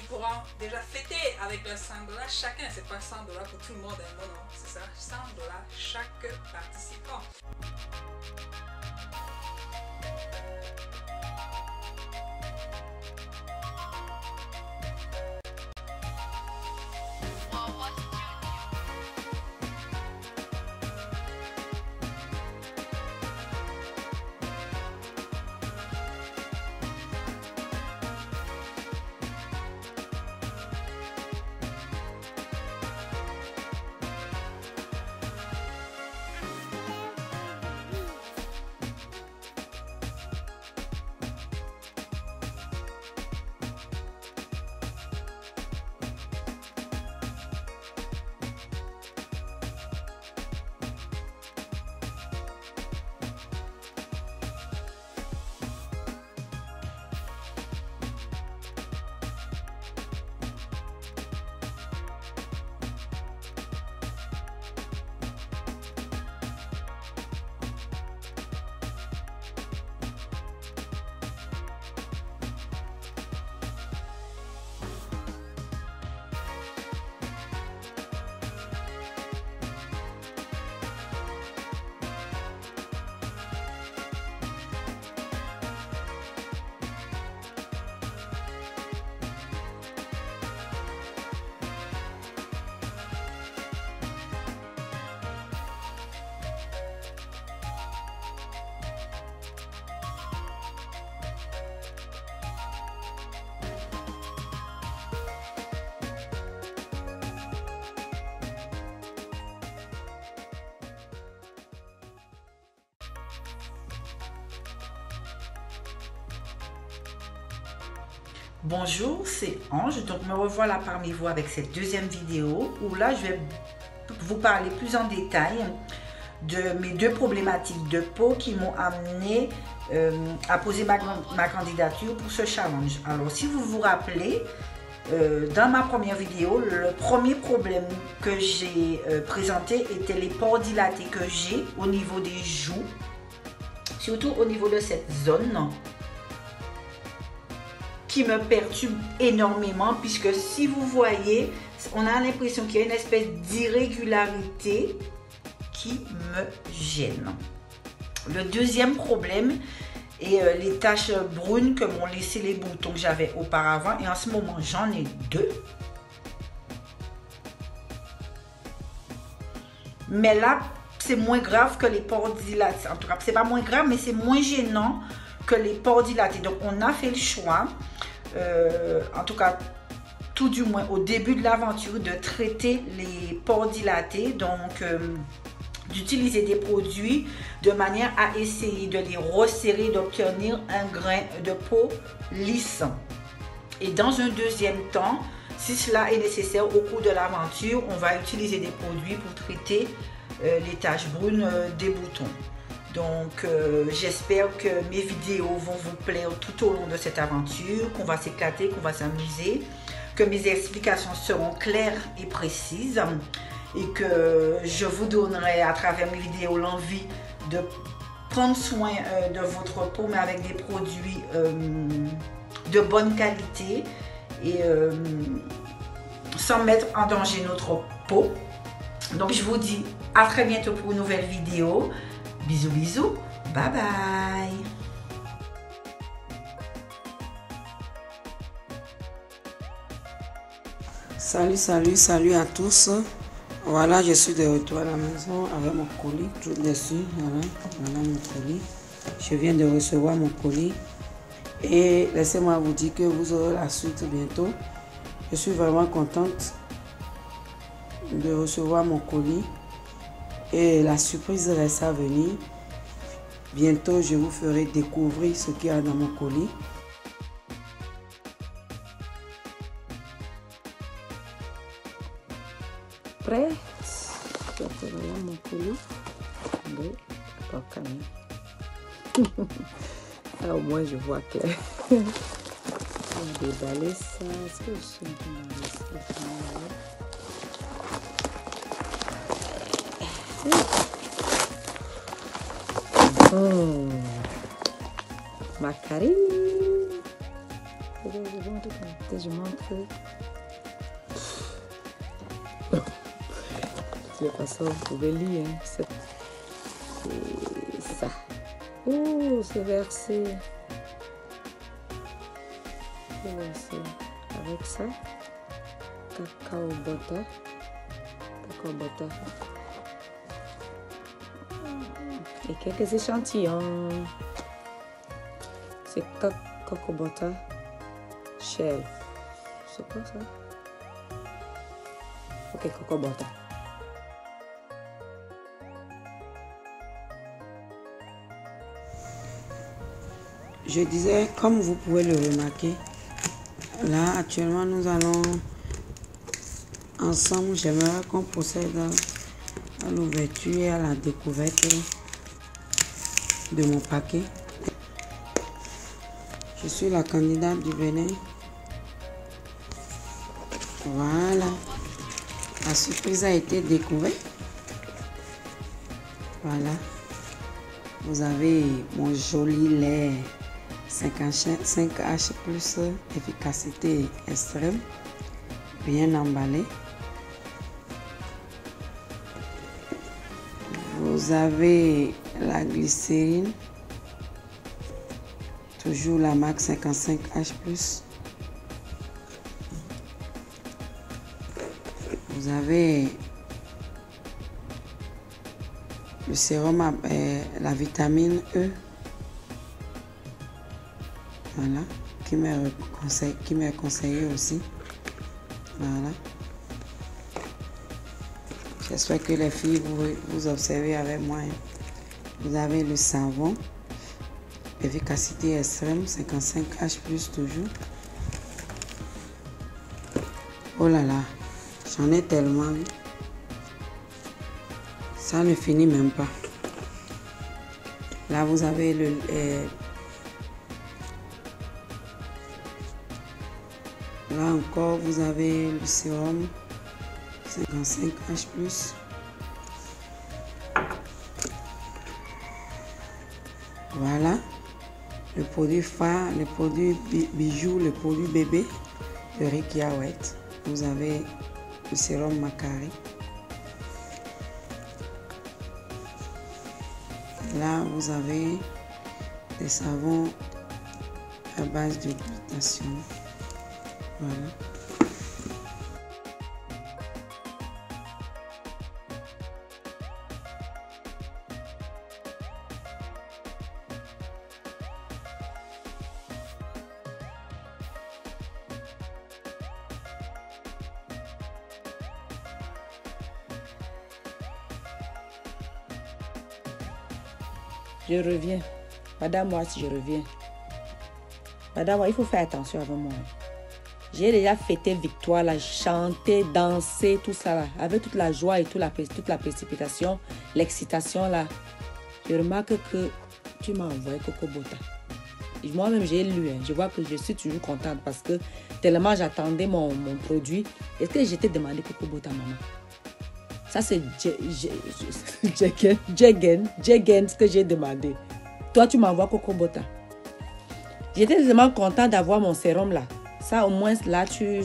pourront déjà fêter avec leurs 100 $. Chacun, c'est pas 100 $ pour tout le monde, hein, non, c'est ça, 100 $ chaque participant. Bonjour, c'est Ange, donc me revoilà parmi vous avec cette deuxième vidéo où là je vais vous parler plus en détail de mes deux problématiques de peau qui m'ont amené à poser ma candidature pour ce challenge. Alors si vous vous rappelez, dans ma première vidéo, le premier problème que j'ai présenté était les pores dilatés que j'ai au niveau des joues, surtout au niveau de cette zone qui me perturbe énormément, puisque si vous voyez, on a l'impression qu'il y a une espèce d'irrégularité qui me gêne. Le deuxième problème est les taches brunes que m'ont laissé les boutons que j'avais auparavant, et en ce moment j'en ai deux. Mais là, c'est moins grave que les pores dilatés. En tout cas, c'est pas moins grave, mais c'est moins gênant que les pores dilatés. Donc on a fait le choix, en tout cas tout du moins au début de l'aventure, de traiter les pores dilatés, donc d'utiliser des produits de manière à essayer de les resserrer, d'obtenir un grain de peau lisse. Et dans un deuxième temps, si cela est nécessaire au cours de l'aventure, on va utiliser des produits pour traiter les taches brunes des boutons. Donc j'espère que mes vidéos vont vous plaire tout au long de cette aventure, qu'on va s'éclater, qu'on va s'amuser, que mes explications seront claires et précises et que je vous donnerai à travers mes vidéos l'envie de prendre soin de votre peau, mais avec des produits de bonne qualité et sans mettre en danger notre peau. Donc je vous dis à très bientôt pour une nouvelle vidéo. Bisous bisous, bye bye. Salut à tous. Voilà, je suis de retour à la maison avec mon colis tout dessus. Voilà mon colis. Je viens de recevoir mon colis et laissez-moi vous dire que vous aurez la suite bientôt. Je suis vraiment contente de recevoir mon colis et la surprise reste à venir. Bientôt, je vous ferai découvrir ce qu'il y a dans mon colis. Prêt? Voilà mon colis. Alors, au moins, je vois clair. On va déballer ça. Est-ce que je suis un peu déballer ça? Macaroni. je montre. De toute façon, vous pouvez lire. Hein. C'est ça. Oh, ce verset. Avec ça. Cacao butter. Et quelques échantillons. C'est cocoa butter shell. C'est quoi ça? Ok, cocoa butter. Je disais, comme vous pouvez le remarquer, là actuellement nous allons ensemble, j'aimerais qu'on procède à l'ouverture et à la découverte de mon paquet. Je suis la candidate du Bénin. Voilà. La surprise a été découverte. Voilà. Vous avez mon joli lait 5H plus efficacité extrême. Bien emballé. Vous avez la glycérine. Toujours la marque 55H plus. Vous avez le sérum, la vitamine E. Voilà. Qui m'est conseillé aussi. Voilà. J'espère que les filles, vous observez avec moi. Vous avez le savon. Efficacité extrême, 55H plus toujours. Oh là là, j'en ai tellement. Ça ne finit même pas. Là, vous avez le... là encore, vous avez le sérum 55H plus. Voilà. Le produit phare, le produit bijou, le produit bébé de Rick Yawet. Vous avez le sérum Macari. Là, vous avez des savons à base de glutation. Voilà. Je reviens. Madame Watt, je reviens. Madame Watt, il faut faire attention avec moi. J'ai déjà fêté victoire, là, chanté, dansé, tout ça là, avec toute la joie et toute la précipitation, l'excitation là. Je remarque que tu m'as envoyé Coco Bota. Moi-même, j'ai lu, hein. Je vois que je suis toujours contente parce que tellement j'attendais mon produit. Est-ce que je t'ai demandé Coco Bota, maman? Ça, c'est Jegen, ce que j'ai demandé. Toi, tu m'envoies Coco Bota. J'étais tellement contente d'avoir mon sérum là. Ça, au moins, là, tu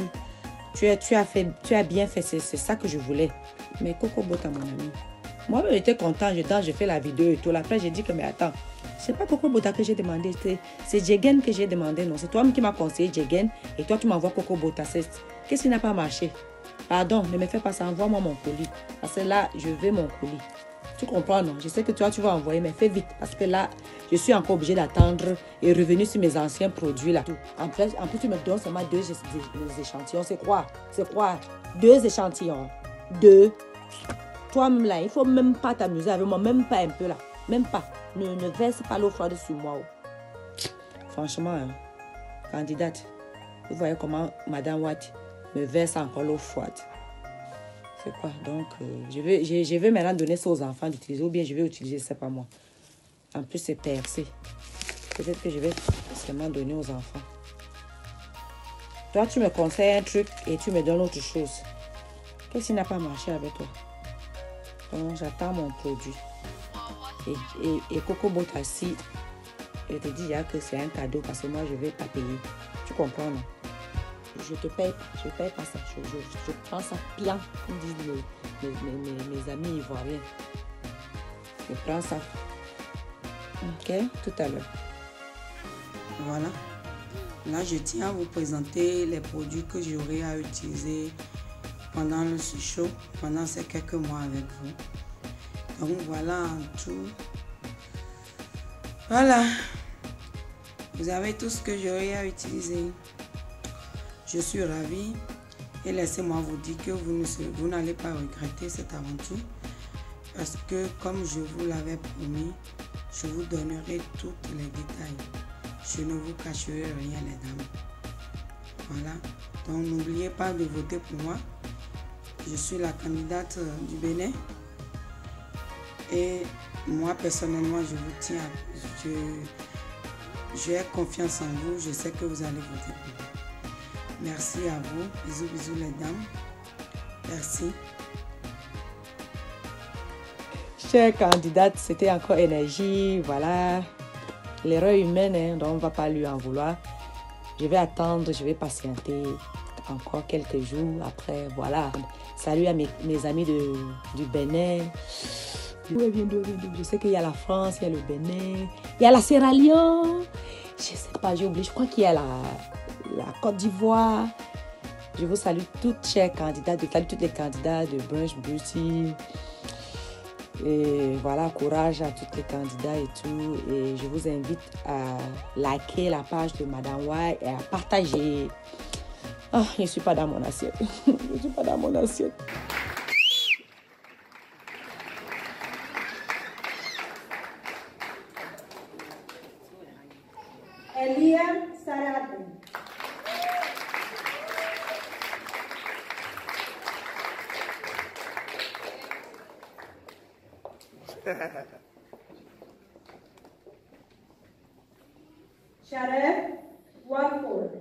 as bien fait. C'est ça que je voulais. Mais Coco Bota, mon ami. Moi, j'étais contente. Je fais la vidéo et tout. Après, j'ai dit que, mais attends, c'est pas Coco Bota que j'ai demandé. C'est Jegen que j'ai demandé. Non, c'est toi qui m'as conseillé Jegen. Et toi, tu m'envoies Coco Bota. Qu'est-ce qui n'a pas marché? Pardon, ne me fais pas ça. Envoie-moi mon colis. Parce que là, je veux mon colis. Tu comprends, non? Je sais que toi, tu vas envoyer, mais fais vite. Parce que là, je suis encore obligée d'attendre et revenir sur mes anciens produits là. En plus, tu me donnes seulement 2 échantillons. C'est quoi? 2 échantillons. 2. Toi-même là, il ne faut même pas t'amuser avec moi. Même pas un peu là. Même pas. Ne verse pas l'eau froide sur moi. Oh. Franchement, hein, candidate, vous voyez comment Madame Watt me verse encore l'eau froide. C'est quoi? Donc, je vais maintenant donner ça aux enfants d'utiliser ou bien je vais utiliser ça pas moi. En plus, c'est percé. Peut-être que je vais seulement donner aux enfants. Toi, tu me conseilles un truc et tu me donnes autre chose. Qu'est-ce qui n'a pas marché avec toi? Donc, j'attends mon produit. Et Coco Bota, si je te dis que c'est un cadeau parce que moi, je ne vais pas payer. Tu comprends, non? Je te paye pas ça. Je prends ça plan, comme disent mes amis ivoiriens. Je prends ça. Ok, tout à l'heure. Voilà. Là, je tiens à vous présenter les produits que j'aurai à utiliser pendant le séjour, pendant ces quelques mois avec vous. Donc voilà en tout. Voilà. Vous avez tout ce que j'aurai à utiliser. Je suis ravie et laissez-moi vous dire que vous n'allez pas regretter cette aventure parce que comme je vous l'avais promis, je vous donnerai tous les détails. Je ne vous cacherai rien, les dames. Voilà. Donc n'oubliez pas de voter pour moi. Je suis la candidate du Bénin. Et moi, personnellement, je vous tiens. J'ai confiance en vous. Je sais que vous allez voter pour moi. Merci à vous. Bisous, bisous, les dames. Merci. Chère candidate, c'était encore énergie. Voilà. L'erreur humaine, hein, donc on ne va pas lui en vouloir. Je vais attendre, je vais patienter encore quelques jours. Après, voilà. Salut à mes amis du Bénin. Je sais qu'il y a la France, il y a le Bénin, il y a la Sierra Leone. Je ne sais pas, j'ai oublié. Je crois qu'il y a la Côte d'Ivoire. Je vous salue toutes chères candidates. Je salue toutes les candidats de Brunch Beauty. Et voilà, courage à tous les candidats et tout. Et je vous invite à liker la page de Madame White et à partager. Ah, je ne suis pas dans mon assiette. Je ne suis pas dans mon assiette. Elia Sarabin. Sharif Warford.